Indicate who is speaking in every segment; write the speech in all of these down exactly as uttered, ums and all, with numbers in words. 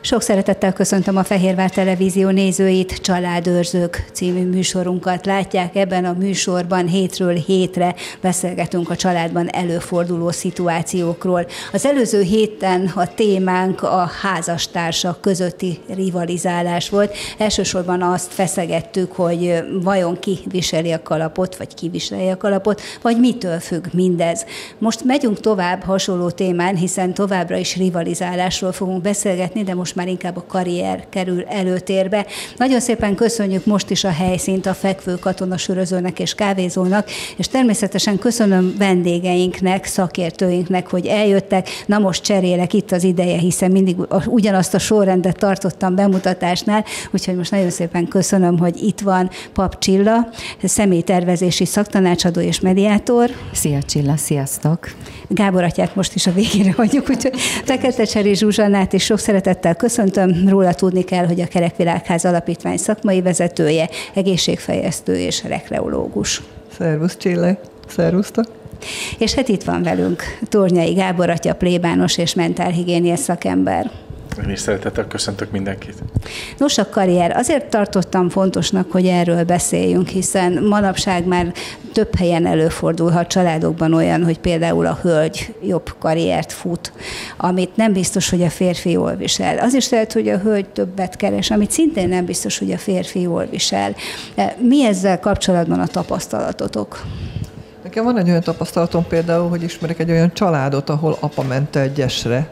Speaker 1: Sok szeretettel köszöntöm a Fehérvár Televízió nézőit, Családőrzők című műsorunkat látják. Ebben a műsorban hétről hétre beszélgetünk a családban előforduló szituációkról. Az előző héten a témánk a házastársak közötti rivalizálás volt. Elsősorban azt feszegettük, hogy vajon ki viseli a kalapot, vagy ki viseli a kalapot, vagy mitől függ mindez. Most megyünk tovább hasonló témán, hiszen továbbra is rivalizálásról fogunk beszélgetni, de most már inkább a karrier kerül előtérbe. Nagyon szépen köszönjük most is a helyszínt a Fekvő Katona Sörözőnek és Kávézónak, és természetesen köszönöm vendégeinknek, szakértőinknek, hogy eljöttek. Na most cserélek, itt az ideje, hiszen mindig ugyanazt a sorrendet tartottam bemutatásnál, úgyhogy most nagyon szépen köszönöm, hogy itt van Pap Csilla, személytervezési szaktanácsadó és mediátor.
Speaker 2: Szia Csilla, sziasztok!
Speaker 1: Gábor atyát most is a végére hagyjuk, úgyhogy Feketecseri Zsuzsannát is sok szeretettel köszöntöm. Róla tudni kell, hogy a Kerekvilágház Alapítvány szakmai vezetője, egészségfejlesztő és rekreológus.
Speaker 3: Szervusz Csilla, szervusztok!
Speaker 1: És hát itt van velünk Tornyai Gábor atya, plébános és mentálhigiéniás szakember.
Speaker 4: Én is szeretettel köszöntök mindenkit.
Speaker 1: Nos, a karrier. Azért tartottam fontosnak, hogy erről beszéljünk, hiszen manapság már több helyen előfordulhat családokban olyan, hogy például a hölgy jobb karriert fut, amit nem biztos, hogy a férfi jól visel. Az is lehet, hogy a hölgy többet keres, amit szintén nem biztos, hogy a férfi jól visel. Mi ezzel kapcsolatban a tapasztalatotok?
Speaker 3: Nekem van egy olyan tapasztalatom például, hogy ismerek egy olyan családot, ahol apa ment egy gyesre,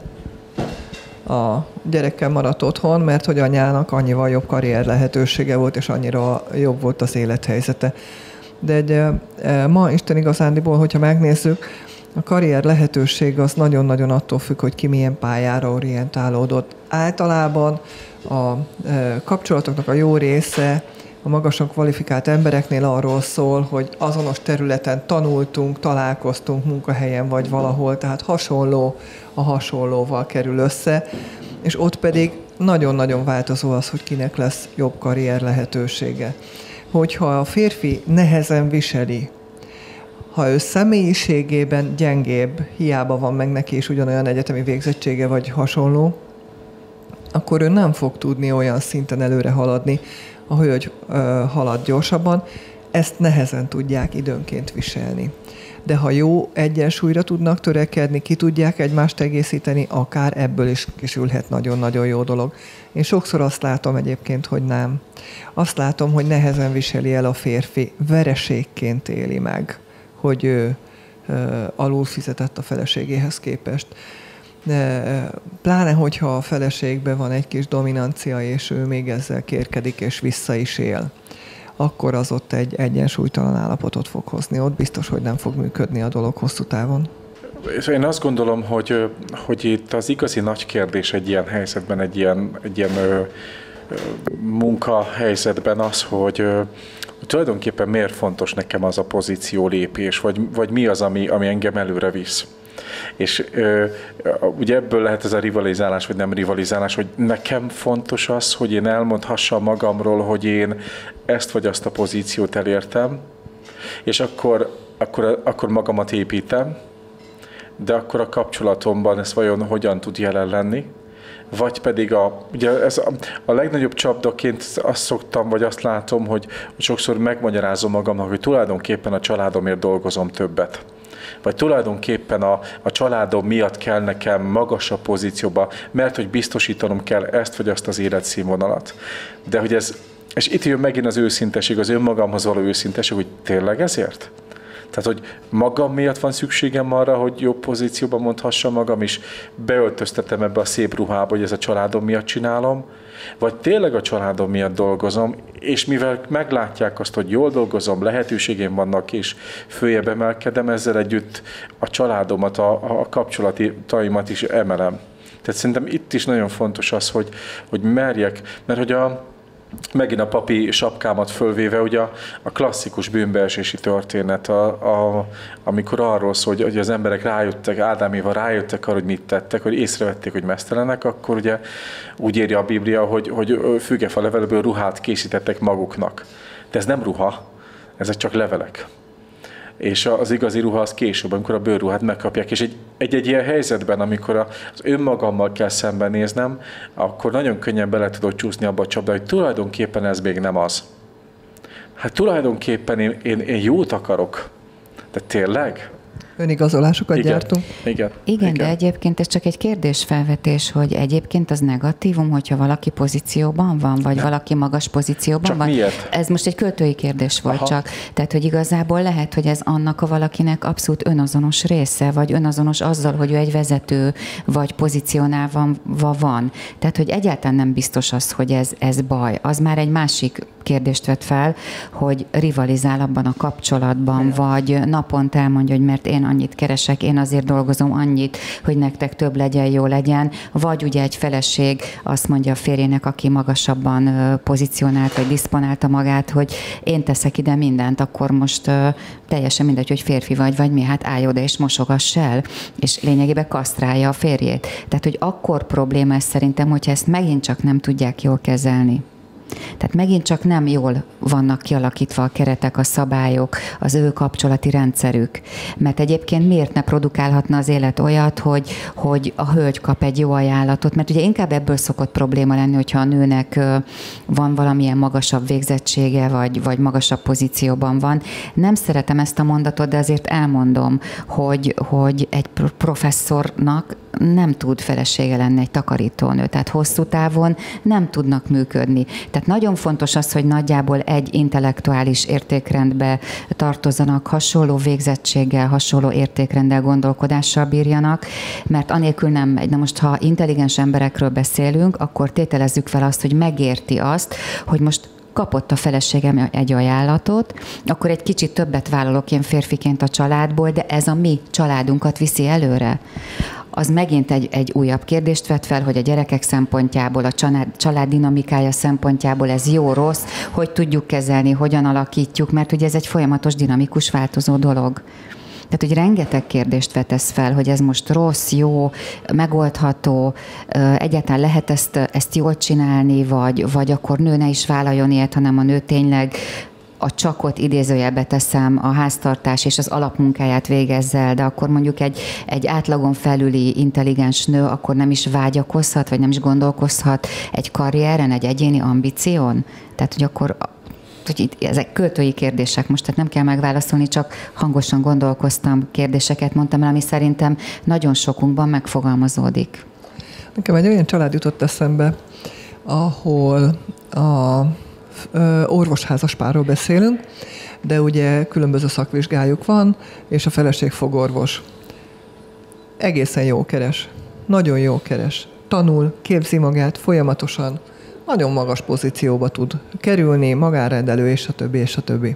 Speaker 3: a gyerekkel maradt otthon, mert hogy anyának annyival jobb karrier lehetősége volt, és annyira jobb volt az élethelyzete. De egy, e, ma Isten igazándiból, hogyha megnézzük, a karrier lehetőség az nagyon-nagyon attól függ, hogy ki milyen pályára orientálódott. Általában a e, kapcsolatoknak a jó része a magasan kvalifikált embereknél arról szól, hogy azonos területen tanultunk, találkoztunk munkahelyen vagy valahol, tehát hasonló a hasonlóval kerül össze, és ott pedig nagyon-nagyon változó az, hogy kinek lesz jobb karrier lehetősége. Hogyha a férfi nehezen viseli, ha ő személyiségében gyengébb, hiába van meg neki is ugyanolyan egyetemi végzettsége vagy hasonló, akkor ő nem fog tudni olyan szinten előre haladni, a hölgy ö, halad gyorsabban, ezt nehezen tudják időnként viselni. De ha jó egyensúlyra tudnak törekedni, ki tudják egymást egészíteni, akár ebből is kisülhet nagyon-nagyon jó dolog. Én sokszor azt látom egyébként, hogy nem. Azt látom, hogy nehezen viseli el a férfi, vereségként éli meg, hogy ő ö, alul fizetett a feleségéhez képest. De, pláne, hogyha a feleségben van egy kis dominancia, és ő még ezzel kérkedik, és vissza is él, akkor az ott egy egyensúlytalan állapotot fog hozni. Ott biztos, hogy nem fog működni a dolog hosszú távon.
Speaker 4: Én azt gondolom, hogy, hogy itt az igazi nagy kérdés egy ilyen helyzetben, egy ilyen, egy ilyen ö, ö, munkahelyzetben az, hogy ö, tulajdonképpen miért fontos nekem az a pozíció lépés, vagy, vagy mi az, ami, ami engem előre visz. És ö, ugye ebből lehet ez a rivalizálás, vagy nem rivalizálás, hogy nekem fontos az, hogy én elmondhassam magamról, hogy én ezt vagy azt a pozíciót elértem, és akkor, akkor, akkor magamat építem, de akkor a kapcsolatomban ez vajon hogyan tud jelen lenni, vagy pedig a, ugye ez a, a legnagyobb csapdaként azt szoktam, vagy azt látom, hogy, hogy sokszor megmagyarázom magamnak, hogy tulajdonképpen a családomért dolgozom többet. Vagy tulajdonképpen a, a családom miatt kell nekem magasabb pozícióba, mert hogy biztosítanom kell ezt vagy azt az életszínvonalat. De hogy ez, és itt jön megint az őszinteség, az önmagamhoz való őszinteség, hogy tényleg ezért? Tehát, hogy magam miatt van szükségem arra, hogy jobb pozícióban mondhassam magam, és beöltöztetem ebbe a szép ruhába, hogy ez a családom miatt csinálom, vagy tényleg a családom miatt dolgozom, és mivel meglátják azt, hogy jól dolgozom, lehetőségém vannak, és följebb emelkedem, ezzel együtt a családomat, a, a kapcsolataimat is emelem. Tehát szerintem itt is nagyon fontos az, hogy, hogy merjek, mert hogy a megint a papi sapkámat fölvéve, ugye a, a klasszikus bűnbeesési történet, a, a, amikor arról szól, hogy, hogy az emberek rájöttek, Ádám Éva rájöttek arra, hogy mit tettek, hogy észrevették, hogy meztelenek, akkor ugye úgy írja a Biblia, hogy, hogy fügefa levelből ruhát készítettek maguknak. De ez nem ruha, ezek csak levelek. és az igazi ruha az később, amikor a bőrruhát megkapják. És egy, egy, egy ilyen helyzetben, amikor az önmagammal kell szembenéznem, akkor nagyon könnyen bele tudok csúszni abba a csapba, hogy tulajdonképpen ez még nem az. Hát tulajdonképpen én, én, én jót akarok. De tényleg?
Speaker 3: Önigazolásokat
Speaker 4: igen,
Speaker 3: gyártunk.
Speaker 4: Igen,
Speaker 2: igen,
Speaker 4: igen,
Speaker 2: de egyébként ez csak egy kérdésfelvetés, hogy egyébként az negatívum, hogyha valaki pozícióban van, vagy nem. valaki magas pozícióban
Speaker 4: csak
Speaker 2: van.
Speaker 4: Miért?
Speaker 2: Ez most egy költői kérdés volt. Aha. Csak. Tehát, hogy igazából lehet, hogy ez annak a valakinek abszolút önazonos része, vagy önazonos azzal, hogy ő egy vezető, vagy pozícionálva van. Tehát, hogy egyáltalán nem biztos az, hogy ez, ez baj. Az már egy másik kérdést vett fel, hogy rivalizál abban a kapcsolatban, igen. vagy naponta elmondja, hogy mert én annyit keresek, én azért dolgozom annyit, hogy nektek több legyen, jó legyen, vagy ugye egy feleség azt mondja a férjének, aki magasabban pozícionált, vagy diszponálta magát, hogy én teszek ide mindent, akkor most teljesen mindegy, hogy férfi vagy, vagy mi, hát állj oda és mosogass el, és lényegében kasztrálja a férjét. Tehát, hogy akkor probléma ez szerintem, hogyha ezt megint csak nem tudják jól kezelni. Tehát megint csak nem jól vannak kialakítva a keretek, a szabályok, az ő kapcsolati rendszerük. Mert egyébként miért ne produkálhatna az élet olyat, hogy, hogy a hölgy kap egy jó ajánlatot? Mert ugye inkább ebből szokott probléma lenni, hogyha a nőnek van valamilyen magasabb végzettsége, vagy, vagy magasabb pozícióban van. Nem szeretem ezt a mondatot, de azért elmondom, hogy, hogy egy professzornak nem tud felesége lenni egy takarítónő, tehát hosszú távon nem tudnak működni. Tehát nagyon fontos az, hogy nagyjából egy intellektuális értékrendbe tartozzanak, hasonló végzettséggel, hasonló értékrenddel, gondolkodással bírjanak, mert anélkül nem megy. Na most, ha intelligens emberekről beszélünk, akkor tételezzük fel azt, hogy megérti azt, hogy most kapott a feleségem egy ajánlatot, akkor egy kicsit többet vállalok én férfiként a családból, de ez a mi családunkat viszi előre. Az megint egy, egy újabb kérdést vet fel, hogy a gyerekek szempontjából, a család, család dinamikája szempontjából ez jó-rossz, hogy tudjuk kezelni, hogyan alakítjuk, mert ugye ez egy folyamatos, dinamikus, változó dolog. Tehát, hogy rengeteg kérdést vetesz fel, hogy ez most rossz, jó, megoldható, egyáltalán lehet ezt, ezt jól csinálni, vagy, vagy akkor nő ne is vállaljon ilyet, hanem a nő tényleg a csakot idézőjelbe teszem, a háztartás és az alapmunkáját végezzel, de akkor mondjuk egy, egy átlagon felüli intelligens nő akkor nem is vágyakozhat, vagy nem is gondolkozhat egy karrieren, egy egyéni ambíción? Tehát, hogy akkor hogy itt, ezek költői kérdések most, tehát nem kell megválaszolni, csak hangosan gondolkoztam, kérdéseket mondtam el, ami szerintem nagyon sokunkban megfogalmazódik.
Speaker 3: Nekem egy olyan család jutott eszembe, ahol a orvosházas párról beszélünk, de ugye különböző szakvizsgájuk van, és a feleség fogorvos. Egészen jó keres, nagyon jó keres. Tanul, képzi magát folyamatosan, nagyon magas pozícióba tud kerülni, magánrendelő, és a többi, és a többi.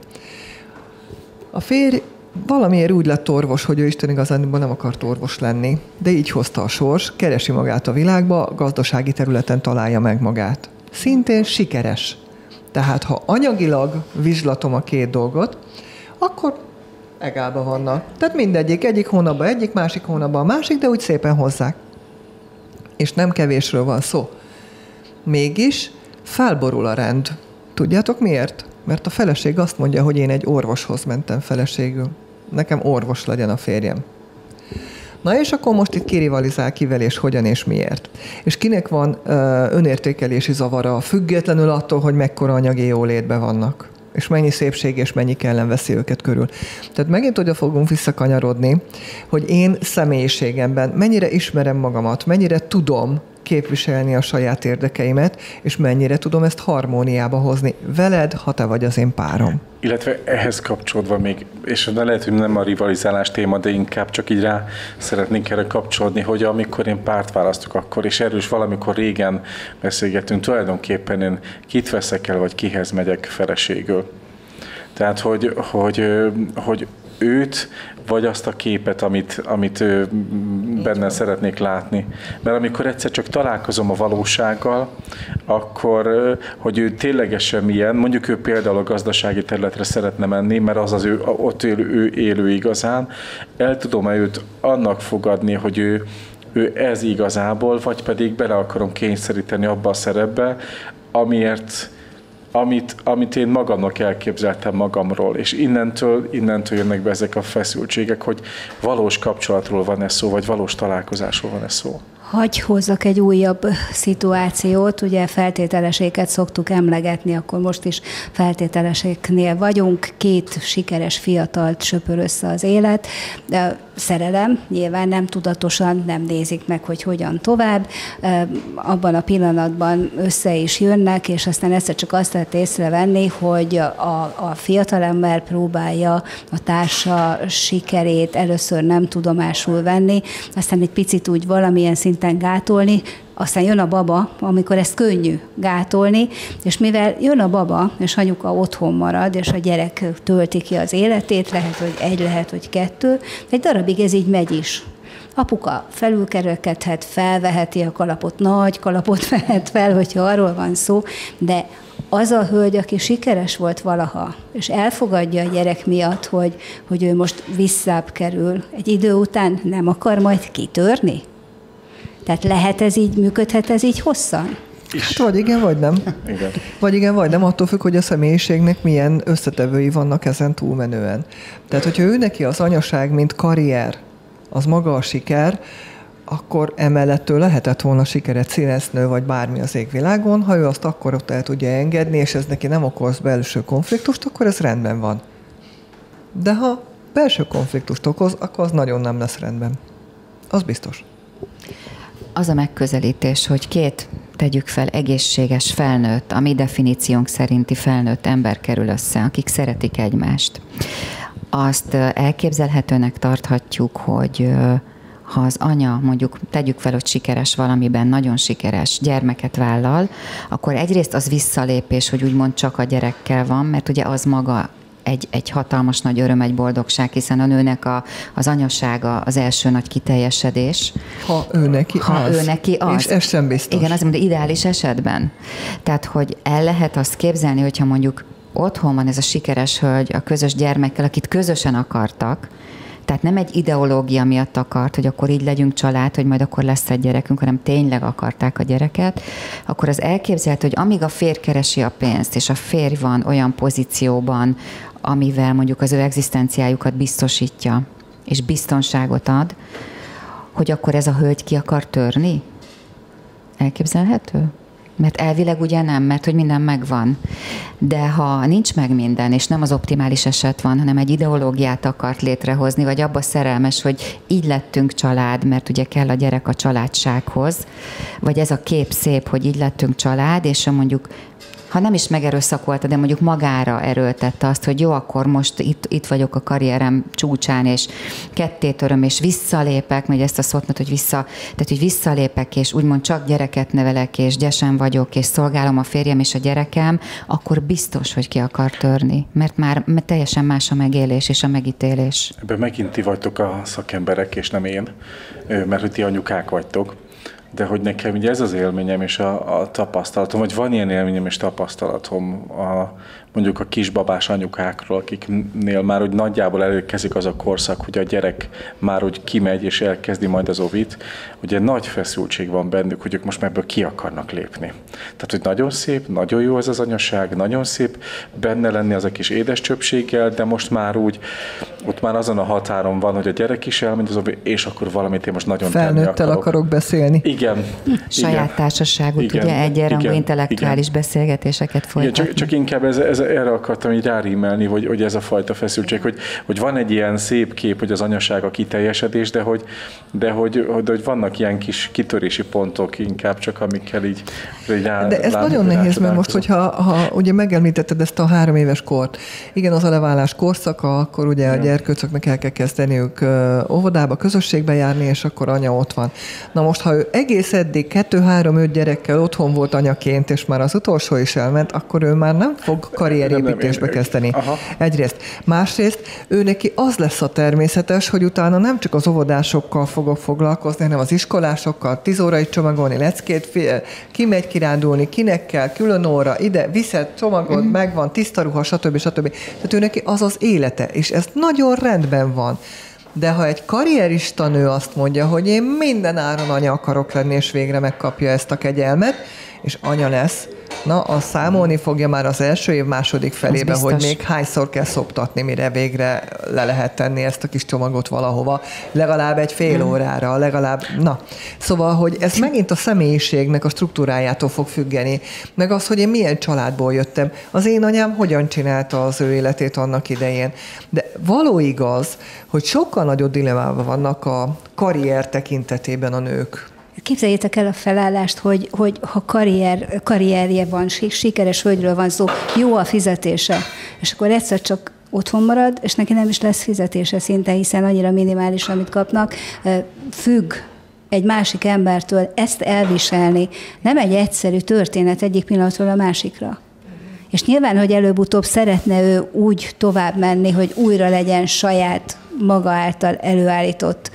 Speaker 3: A férj valamiért úgy lett orvos, hogy ő Isten igazándiból nem akart orvos lenni, de így hozta a sors, keresi magát a világba, gazdasági területen találja meg magát. Szintén sikeres. Tehát ha anyagilag vizslatom a két dolgot, akkor egálba vannak. Tehát mindegyik, egyik hónapban egyik, másik hónapban a másik, de úgy szépen hozzák. És nem kevésről van szó. Mégis felborul a rend. Tudjátok miért? Mert a feleség azt mondja, hogy én egy orvoshoz mentem feleségül. Nekem orvos legyen a férjem. Na és akkor most itt kirivalizál kivel és hogyan és miért. És kinek van ö, önértékelési zavara, függetlenül attól, hogy mekkora anyagi jólétben vannak. És mennyi szépség és mennyi kellem veszi őket körül. Tehát megint oda fogunk visszakanyarodni, hogy én személyiségemben mennyire ismerem magamat, mennyire tudom képviselni a saját érdekeimet, és mennyire tudom ezt harmóniába hozni veled, ha te vagy az én párom.
Speaker 4: Illetve ehhez kapcsolódva még, és lehet, hogy nem a rivalizálás téma, de inkább csak így rá szeretnénk erre kapcsolódni, hogy amikor én párt választok akkor, és erről is valamikor régen beszélgettünk, tulajdonképpen én kit veszek el, vagy kihez megyek feleségül. Tehát, hogy, hogy, hogy őt, vagy azt a képet, amit, amit benne szeretnék látni. Mert amikor egyszer csak találkozom a valósággal, akkor, hogy ő ténylegesen milyen, mondjuk ő például a gazdasági területre szeretne menni, mert az az ő, ott élő, ő élő igazán, el tudom-e őt annak fogadni, hogy ő, ő ez igazából, vagy pedig bele akarom kényszeríteni abba a szerepbe, amiért amit, amit én magamnak elképzeltem magamról, és innentől, innentől jönnek be ezek a feszültségek, hogy valós kapcsolatról van ez szó, vagy valós találkozásról van ez szó.
Speaker 1: Hagy hozzak egy újabb szituációt, ugye feltételeséket szoktuk emlegetni, akkor most is feltételeseknél vagyunk, két sikeres fiatalt söpör össze az élet, de szerelem, nyilván nem tudatosan, nem nézik meg, hogy hogyan tovább, abban a pillanatban össze is jönnek, és aztán egyszer csak azt lehet észrevenni, hogy a, a fiatalember próbálja a társa sikerét először nem tudomásul venni, aztán egy picit úgy valamilyen szinten gátolni, aztán jön a baba, amikor ezt könnyű gátolni, és mivel jön a baba, és anyuka otthon marad, és a gyerek tölti ki az életét, lehet, hogy egy, lehet, hogy kettő, egy darabig ez így megy is. Apuka felülkerekedhet, felveheti a kalapot, nagy kalapot vehet fel, hogyha arról van szó, de az a hölgy, aki sikeres volt valaha, és elfogadja a gyerek miatt, hogy, hogy ő most visszább kerül, egy idő után nem akar majd kitörni? Tehát lehet ez így, működhet ez így hosszan?
Speaker 3: Hát vagy igen, vagy nem.
Speaker 4: Igen.
Speaker 3: Vagy igen, vagy nem, attól függ, hogy a személyiségnek milyen összetevői vannak ezen túlmenően. Tehát, hogyha ő neki az anyaság, mint karrier, az maga a siker, akkor emellettől lehetett volna sikeret színésznő, vagy bármi az égvilágon. Ha ő azt akkor ott el tudja engedni, és ez neki nem okoz belső konfliktust, akkor ez rendben van. De ha belső konfliktust okoz, akkor az nagyon nem lesz rendben. Az biztos.
Speaker 2: Az a megközelítés, hogy két, tegyük fel, egészséges felnőtt, a mi definíciónk szerinti felnőtt ember kerül össze, akik szeretik egymást. Azt elképzelhetőnek tarthatjuk, hogy ha az anya, mondjuk tegyük fel, hogy sikeres valamiben, nagyon sikeres, gyermeket vállal, akkor egyrészt az visszalépés, hogy úgymond csak a gyerekkel van, mert ugye az maga egy, egy hatalmas nagy öröm, egy boldogság, hiszen a nőnek a, az anyasága az első nagy kiteljesedés.
Speaker 3: Ha ő neki
Speaker 2: ha
Speaker 3: az.
Speaker 2: Ő neki az.
Speaker 3: És ez sem biztos.
Speaker 2: Igen, azt mondom, ideális esetben. Tehát, hogy el lehet azt képzelni, hogyha mondjuk otthon van ez a sikeres hölgy a közös gyermekkel, akit közösen akartak, tehát nem egy ideológia miatt akart, hogy akkor így legyünk család, hogy majd akkor lesz egy gyerekünk, hanem tényleg akarták a gyereket, akkor az elképzelhető, hogy amíg a férj keresi a pénzt, és a férj van olyan pozícióban, amivel mondjuk az ő egzisztenciájukat biztosítja, és biztonságot ad, hogy akkor ez a hölgy ki akar törni? Elképzelhető? Mert elvileg ugye nem, mert hogy minden megvan. De ha nincs meg minden, és nem az optimális eset van, hanem egy ideológiát akart létrehozni, vagy abba szerelmes, hogy így lettünk család, mert ugye kell a gyerek a családsághoz, vagy ez a kép szép, hogy így lettünk család, és mondjuk ha nem is megerőszakolta, de mondjuk magára erőltette azt, hogy jó, akkor most itt, itt vagyok a karrierem csúcsán, és ketté töröm, és visszalépek, vagy ezt a szót, hogy vissza, tehát, hogy visszalépek, és úgymond csak gyereket nevelek, és gyesen vagyok, és szolgálom a férjem és a gyerekem, akkor biztos, hogy ki akar törni, mert már mert teljesen más a megélés és a megítélés.
Speaker 4: Ebben megint ti vagytok a szakemberek, és nem én, mert hogy ti anyukák vagytok. De hogy nekem ugye ez az élményem és a, a tapasztalatom, vagy van ilyen élményem és tapasztalatom a, mondjuk a kisbabás anyukákról, akiknél már úgy nagyjából előkezdik az a korszak, hogy a gyerek már úgy kimegy és elkezdi majd az ovit, ugye nagy feszültség van bennük, hogy ők most már ebből ki akarnak lépni. Tehát, hogy nagyon szép, nagyon jó ez az anyaság, nagyon szép benne lenni az a kis édes csöpséggel, de most már úgy, ott már azon a határon van, hogy a gyerek is elmegy az ovi, és akkor valamit én most nagyon tenni akarok.
Speaker 3: Felnőttel akarok beszélni.
Speaker 4: Igen.
Speaker 2: Saját
Speaker 4: igen.
Speaker 2: társaságot,
Speaker 4: Igen.
Speaker 2: ugye egyenrangú
Speaker 4: Igen.
Speaker 2: intellektuális
Speaker 4: Igen.
Speaker 2: beszélgetéseket folytatni.
Speaker 4: Igen, csak, csak inkább ez, ez, erre akartam így rárímelni, hogy, hogy ez a fajta feszültség, hogy, hogy van egy ilyen szép kép, hogy az anyaság a kiteljesedés, de hogy, de hogy, hogy, hogy vannak ilyen kis kitörési pontok inkább, csak amikkel így, így rá,
Speaker 3: De ez
Speaker 4: rá,
Speaker 3: nagyon
Speaker 4: rá,
Speaker 3: nehéz, mert most, hogyha ha, ugye megemlítetted ezt a három éves kort, igen, az a leválás korszaka, akkor ugye a gyerkőcöknek el kell kezdeniük uh, óvodába, közösségbe járni, és akkor anya ott van. Na most, ha ő egész eddig kettő-három-öt gyerekkel otthon volt anyaként, és már az utolsó is elment, akkor ő már nem fog karrierépítésbe kezdeni. Aha. Egyrészt. Másrészt ő neki az lesz a természetes, hogy utána nem csak az óvodásokkal fogok foglalkozni, hanem az iskolásokkal, tíz órai csomagolni, leckét, kimegy kirándulni, kinek kell, külön óra, ide, viszed, csomagod, mm-hmm. megvan, tiszta ruha, stb. stb. Tehát ő neki az az élete, és ez nagyon rendben van. De ha egy karrierista nő azt mondja, hogy én minden áron anya akarok lenni, és végre megkapja ezt a kegyelmet, és anya lesz, Na, a számolni fogja már az első év második felébe, hogy még hányszor kell szoptatni, mire végre le lehet tenni ezt a kis csomagot valahova. Legalább egy fél hmm. órára, legalább, na. Szóval, hogy ez megint a személyiségnek a struktúrájától fog függeni, meg az, hogy én milyen családból jöttem. Az én anyám hogyan csinálta az ő életét annak idején. De való igaz, hogy sokkal nagyobb dilemmában vannak a karrier tekintetében a nők.
Speaker 1: Képzeljétek el a felállást, hogy, hogy ha karrier, karrierje van, sikeres hölgyről van szó, jó a fizetése, és akkor egyszer csak otthon marad, és neki nem is lesz fizetése szinte, hiszen annyira minimális, amit kapnak, függ egy másik embertől, ezt elviselni nem egy egyszerű történet egyik pillanatról a másikra. És nyilván, hogy előbb-utóbb szeretne ő úgy tovább menni, hogy újra legyen saját maga által előállított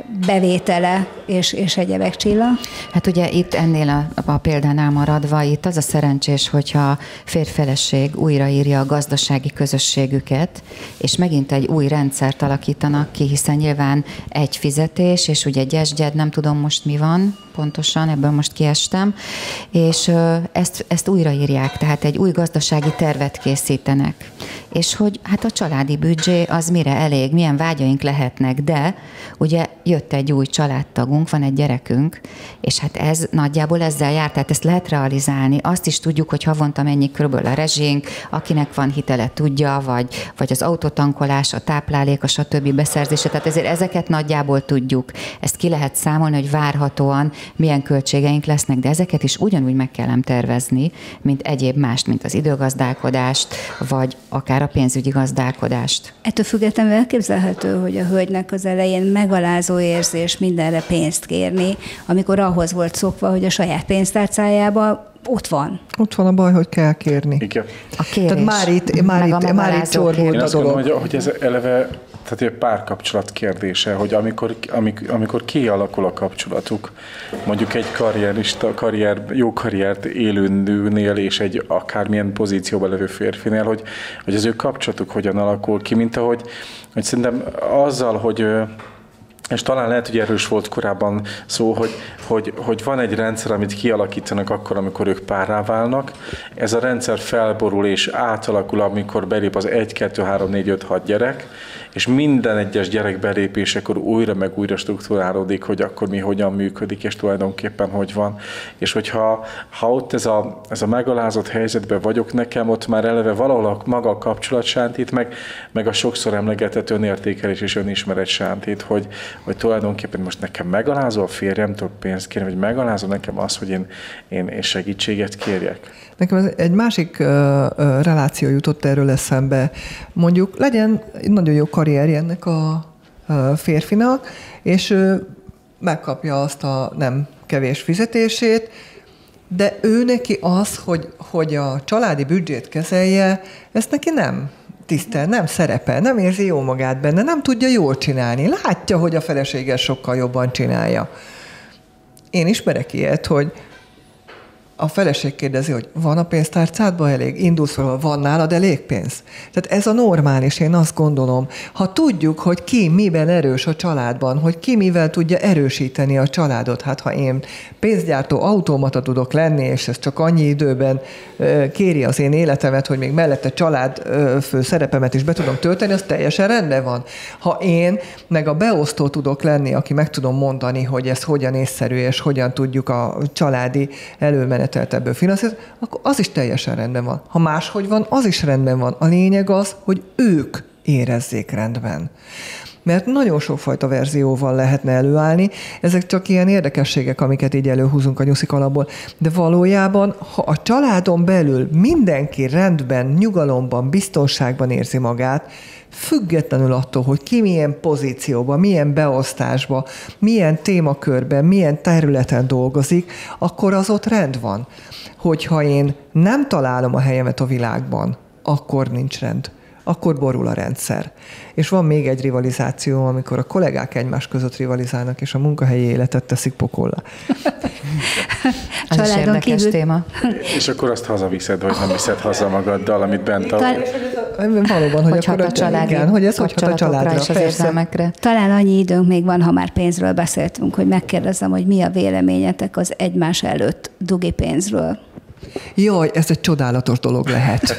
Speaker 1: bevétele és, és egyebek, Csilla?
Speaker 2: Hát ugye itt ennél a, a példánál maradva, itt az a szerencsés, hogyha férj-feleség újraírja a gazdasági közösségüket, és megint egy új rendszert alakítanak ki, hiszen nyilván egy fizetés, és ugye gyesgyed, nem tudom most mi van pontosan, ebből most kiestem, és ezt, ezt újraírják, tehát egy új gazdasági tervet készítenek. És hogy hát a családi büdzsé az mire elég, milyen vágyaink lehetnek, de ugye jött egy új családtagunk, van egy gyerekünk, és hát ez nagyjából ezzel jár, tehát ezt lehet realizálni. Azt is tudjuk, hogy havonta mennyi körülbelül a rezsink, akinek van hitele tudja, vagy, vagy az autotankolás, a táplálék, a stb. Beszerzése, tehát ezért ezeket nagyjából tudjuk. Ezt ki lehet számolni, hogy várhatóan milyen költségeink lesznek, de ezeket is ugyanúgy meg kell tervezni, mint egyéb mást, mint az időgazdálkodást, vagy akár a pénzügyi gazdálkodást.
Speaker 1: Ettől függetlenül elképzelhető, hogy a hölgynek az elején megalázó érzés mindenre pénzt kérni, amikor ahhoz volt szokva, hogy a saját pénztárcájában ott van.
Speaker 3: Ott van a baj, hogy kell kérni.
Speaker 4: Igen.
Speaker 2: A kérés.
Speaker 3: Tehát már itt, már itt, már itt csorbult a dolog.
Speaker 4: Hogy, hogy ez eleve tehát egy párkapcsolat kérdése, hogy amikor, amikor, amikor kialakul a kapcsolatuk, mondjuk egy karrierista, karrier, jó karriert élő nőnél és egy akármilyen pozícióban levő férfinél, hogy, hogy az ő kapcsolatuk hogyan alakul ki, mint ahogy hogy szerintem azzal, hogy és talán lehet, hogy erős volt korábban szó, hogy, hogy, hogy van egy rendszer, amit kialakítanak akkor, amikor ők párrá válnak. Ez a rendszer felborul és átalakul, amikor belép az egy, kettő, három, négy, öt, hat gyerek, és minden egyes gyerek belépésekor újra meg újra struktúrálódik, hogy akkor mi hogyan működik, és tulajdonképpen hogy van. És hogyha ha ott ez a, ez a megalázott helyzetben vagyok, nekem ott már eleve valahol a maga a kapcsolatsántít, meg, meg a sokszor emlegetett önértékelés és önismeret sántít, hogy, hogy tulajdonképpen most nekem megalázó a férjemtől pénzt kérni, vagy megalázó nekem az, hogy én, én, én segítséget kérjek.
Speaker 3: Nekem egy másik uh, uh, reláció jutott erről eszembe. Mondjuk legyen nagyon jó karrierje ennek a uh, férfinak, és uh, megkapja azt a nem kevés fizetését, de ő neki az, hogy, hogy a családi büdzsét kezelje, ezt neki nem tisztel, nem szerepel, nem érzi jó magát benne, nem tudja jól csinálni. Látja, hogy a felesége sokkal jobban csinálja. Én ismerek ilyet, hogy a feleség kérdezi, hogy van a pénztárcádban elég? Indulsz fel, van nálad elég pénz? Tehát ez a normális, én azt gondolom. Ha tudjuk, hogy ki miben erős a családban, hogy ki mivel tudja erősíteni a családot, hát ha én pénzgyártó automata tudok lenni, és ez csak annyi időben kéri az én életemet, hogy még mellette családfő szerepemet is be tudom tölteni, az teljesen rendben van. Ha én meg a beosztó tudok lenni, aki meg tudom mondani, hogy ez hogyan észszerű, és hogyan tudjuk a családi előmenet ebből finanszírozni, akkor az is teljesen rendben van. Ha máshogy van, az is rendben van. A lényeg az, hogy ők érezzék rendben. Mert nagyon sokfajta verzióval lehetne előállni, ezek csak ilyen érdekességek, amiket így előhúzunk a nyuszik alapból, de valójában, ha a családon belül mindenki rendben, nyugalomban, biztonságban érzi magát, függetlenül attól, hogy ki milyen pozícióban, milyen beosztásban, milyen témakörben, milyen területen dolgozik, akkor az ott rend van. Hogyha én nem találom a helyemet a világban, akkor nincs rend. Akkor borul a rendszer. És van még egy rivalizáció, amikor a kollégák egymás között rivalizálnak, és a munkahelyi életet teszik pokollá.
Speaker 2: Az is érdekes kívül. Téma.
Speaker 4: És akkor azt hazaviszed, vagy nem viszed haza magaddal, amit bent a...
Speaker 3: Valóban, hogy, hogy akkor a család, igen, hogy ez hogy hat a családra
Speaker 2: és az érzelmekre.
Speaker 1: Talán annyi időnk még van, ha már pénzről beszéltünk, hogy megkérdezem, hogy mi a véleményetek az egymás előtt dugi pénzről.
Speaker 3: Jaj, ez egy csodálatos dolog lehet.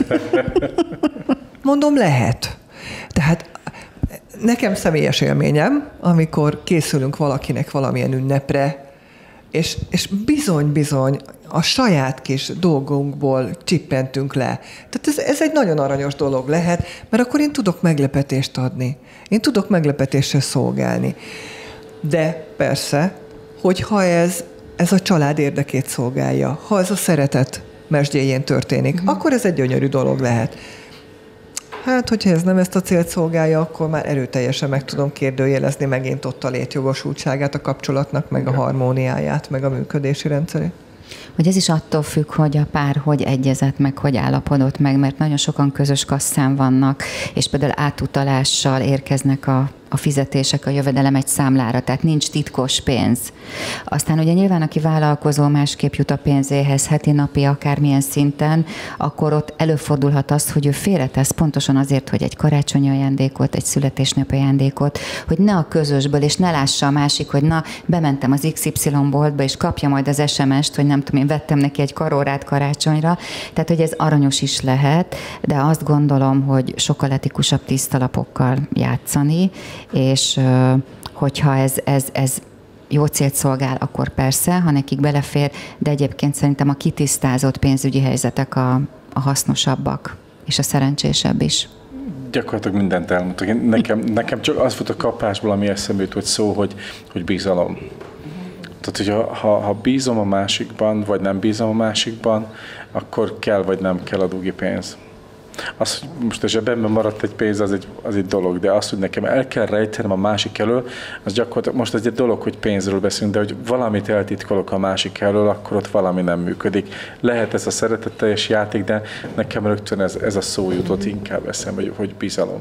Speaker 3: Mondom, lehet. Tehát nekem személyes élményem, amikor készülünk valakinek valamilyen ünnepre, és, és bizony-bizony a saját kis dolgunkból csippentünk le. Tehát ez, ez egy nagyon aranyos dolog lehet, mert akkor én tudok meglepetést adni. Én tudok meglepetéssel szolgálni. De persze, hogyha ez, ez a család érdekét szolgálja, ha ez a szeretet mesdjéjén történik, uh-huh. akkor ez egy gyönyörű dolog lehet. Hát, hogyha ez nem ezt a célt szolgálja, akkor már erőteljesen meg tudom kérdőjelezni megint ott a létjogosultságát a kapcsolatnak, meg a harmóniáját, meg a működési rendszerét.
Speaker 2: Hogy ez is attól függ, hogy a pár hogy egyezett meg, hogy állapodott meg, mert nagyon sokan közös kasszán vannak, és például átutalással érkeznek a, a fizetések, a jövedelem egy számlára, tehát nincs titkos pénz. Aztán ugye nyilván, aki vállalkozó, másképp jut a pénzéhez heti, napi, akármilyen szinten, akkor ott előfordulhat az, hogy ő félretesz pontosan azért, hogy egy karácsonyi ajándékot, egy születésnapi ajándékot, hogy ne a közösből, és ne lássa a másik, hogy na, bementem az iksz ipszilon boltba, és kapja majd az es em est, hogy nem tudom, én vettem neki egy karórát karácsonyra, tehát, hogy ez aranyos is lehet, de azt gondolom, hogy sokkal etikusabb tiszta lapokkal játszani, és hogyha ez, ez, ez jó célt szolgál, akkor persze, ha nekik belefér, de egyébként szerintem a kitisztázott pénzügyi helyzetek a, a hasznosabbak, és a szerencsésebb is.
Speaker 4: Gyakorlatilag mindent elmondtak. Nekem, nekem csak az volt a kapásból, ami eszembe jutott szó, hogy, hogy bizalom. Tehát, hogyha ha, ha bízom a másikban, vagy nem bízom a másikban, akkor kell vagy nem kell a dugi pénz. Az, hogy most a zsebemben maradt egy pénz, az egy, az egy dolog, de azt, hogy nekem el kell rejtenem a másik elől, az gyakorlatilag most ez egy dolog, hogy pénzről beszélünk, de hogy valamit eltitkolok a másik elől, akkor ott valami nem működik. Lehet ez a szeretetteljes játék, de nekem rögtön ez, ez a szó jutott inkább eszembe, hogy bizalom.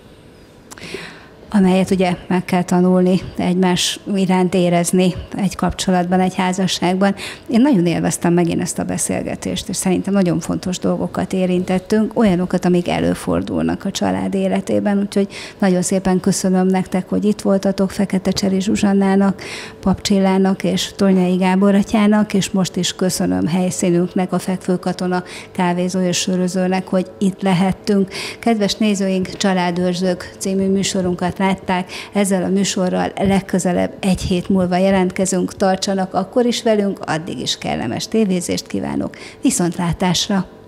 Speaker 1: Amelyet ugye meg kell tanulni, egymás iránt érezni egy kapcsolatban, egy házasságban. Én nagyon élveztem megint ezt a beszélgetést, és szerintem nagyon fontos dolgokat érintettünk, olyanokat, amik előfordulnak a család életében, úgyhogy nagyon szépen köszönöm nektek, hogy itt voltatok, Feketecseri Zsuzsannának, Pap Csillának és Tolnyai Gábor atyának, és most is köszönöm helyszínünknek, a Fekvőkatona kávézó és sörözőnek, hogy itt lehettünk. Kedves nézőink, Családőrzők című műsorunkat látták. Ezzel a műsorral legközelebb egy hét múlva jelentkezünk, tartsanak akkor is velünk, addig is kellemes tévézést kívánok. Viszontlátásra!